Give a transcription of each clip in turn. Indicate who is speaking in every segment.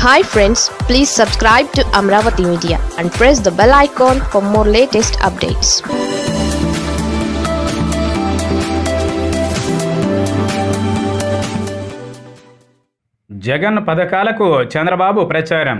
Speaker 1: Hi friends, please subscribe to Amaravathi Media and press the bell icon for more latest updates.
Speaker 2: Jagan పథకాలకు చంద్రబాబు ప్రచారం.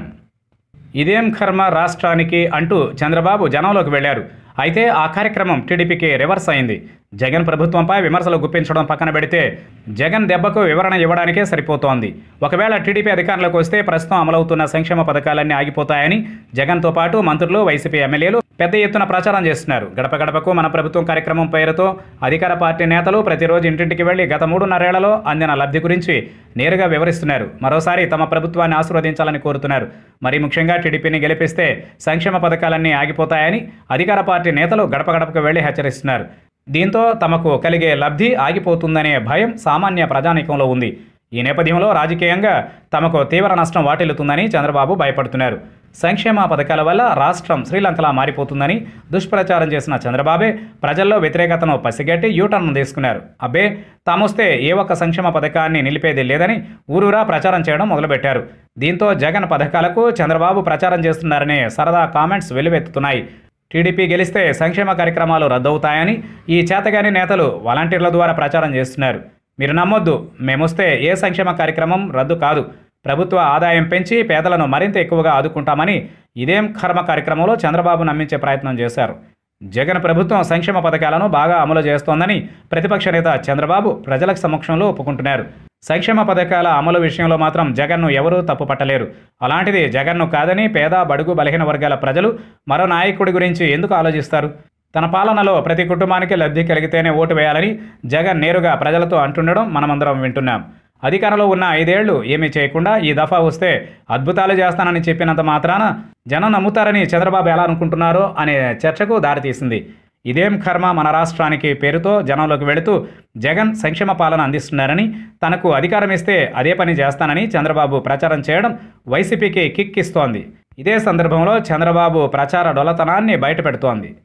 Speaker 2: ఇదేం కర్మ రాష్ట్రానికి అంటూ చంద్రబాబు జనంలోకి వెళ్లారు. అయితే ఆ కార్యక్రమం టీడీపీకి రివర్స్ అయింది. జగన్ ప్రభుత్వంపై విమర్శలు గుప్పించడం పక్కన పెడితే జగన్ దెబ్బకు వివరణ ఇవ్వడానికే సరిపోతోంది. ఒకవేళ టీడీపీ అధికారంలోకి వస్తే ప్రస్తుతం అమలవుతున్న సంక్షేమ పథకాలన్నీ ఆగిపోతాయని జగన్తో పాటు మంత్రులు, వైసీపీ ఎమ్మెల్యేలు పెద్ద ఎత్తున ప్రచారం చేస్తున్నారు. గడప గడపకు మన ప్రభుత్వం కార్యక్రమం పేరుతో అధికార పార్టీ నేతలు ప్రతిరోజు ఇంటింటికి వెళ్లి గత 3.5 ఏళ్లలో అందిన లబ్ధి గురించి నేరుగా వివరిస్తున్నారు. మరోసారి తమ ప్రభుత్వాన్ని ఆశీర్వదించాలని కోరుతున్నారు. మరీ ముఖ్యంగా టీడీపీని గెలిపిస్తే సంక్షేమ పథకాలన్నీ ఆగిపోతాయని అధికార పార్టీ నేతలు గడప గడపకు వెళ్లి హెచ్చరిస్తున్నారు. దీంతో తమకు కలిగే లబ్ధి ఆగిపోతుందనే భయం సామాన్య ప్రజానీకంలో ఉంది. ఈ నేపథ్యంలో రాజకీయంగా తమకు తీవ్ర నష్టం వాటిల్లుతుందని చంద్రబాబు భయపడుతున్నారు. సంక్షేమ పథకాల వల్ల రాష్ట్రం శ్రీలంకలా మారిపోతుందని దుష్ప్రచారం చేసిన చంద్రబాబే ప్రజల్లో వ్యతిరేకతను పసిగట్టి యూటర్న్ తీసుకున్నారు. అబ్బే, తామొస్తే ఏ ఒక్క సంక్షేమ పథకాన్ని నిలిపేది లేదని ఊరూరా ప్రచారం చేయడం మొదలుపెట్టారు. దీంతో జగన్ పథకాలకు చంద్రబాబు ప్రచారం చేస్తున్నారనే సరదా కామెంట్స్ వెల్లువెత్తుతున్నాయి. టీడీపీ గెలిస్తే సంక్షేమ కార్యక్రమాలు రద్దవుతాయని ఈ చేతగాని నేతలు వాలంటీర్ల ద్వారా ప్రచారం చేస్తున్నారు. మీరు నమ్మొద్దు, మేమొస్తే ఏ సంక్షేమ కార్యక్రమం రద్దు కాదు. ప్రభుత్వ ఆదాయం పెంచి పేదలను మరింత ఎక్కువగా ఆదుకుంటామని ఇదేం కర్మ కార్యక్రమంలో చంద్రబాబు నమ్మించే ప్రయత్నం చేశారు. జగన్ ప్రభుత్వం సంక్షేమ పథకాలను బాగా అమలు చేస్తోందని ప్రతిపక్ష నేత చంద్రబాబు ప్రజల సమక్షంలో ఒప్పుకుంటున్నారు. సంక్షేమ పథకాల అమలు విషయంలో మాత్రం జగన్ను ఎవరూ తప్పు పట్టలేరు. అలాంటిది జగన్ను కాదని పేద, బడుగు, బలహీన వర్గాల ప్రజలు మరో నాయకుడి గురించి ఎందుకు ఆలోచిస్తారు? తన పాలనలో ప్రతి కుటుంబానికి లబ్ధి కలిగితేనే ఓటు వేయాలని జగన్ నేరుగా ప్రజలతో అంటుండడం మనమందరం వింటున్నాం. అధికారంలో ఉన్న 5 ఏళ్లు ఏమీ చేయకుండా ఈ దఫా వస్తే అద్భుతాలు చేస్తానని చెప్పినంత మాత్రాన జనం నమ్ముతారని చంద్రబాబు ఎలా అనుకుంటున్నారో అనే చర్చకు దారితీసింది. ఇదేం కర్మ మన రాష్ట్రానికి పేరుతో జనంలోకి వెళుతూ జగన్ సంక్షేమ పాలన అందిస్తున్నారని, తనకు అధికారం ఇస్తే అదే పని చేస్తానని చంద్రబాబు ప్రచారం చేయడం వైసీపీకి కిక్ ఇస్తోంది. ఇదే సందర్భంలో చంద్రబాబు ప్రచార డొలతనాన్ని బయటపెడుతోంది.